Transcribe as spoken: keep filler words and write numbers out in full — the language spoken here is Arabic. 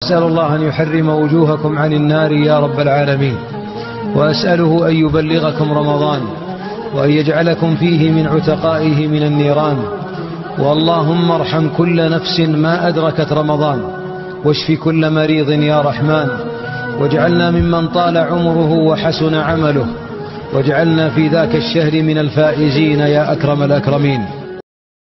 أسأل الله أن يحرم وجوهكم عن النار يا رب العالمين، وأسأله أن يبلغكم رمضان وأن يجعلكم فيه من عتقائه من النيران. واللهم ارحم كل نفس ما أدركت رمضان، واشف كل مريض يا رحمن، واجعلنا ممن طال عمره وحسن عمله، واجعلنا في ذاك الشهر من الفائزين يا أكرم الأكرمين.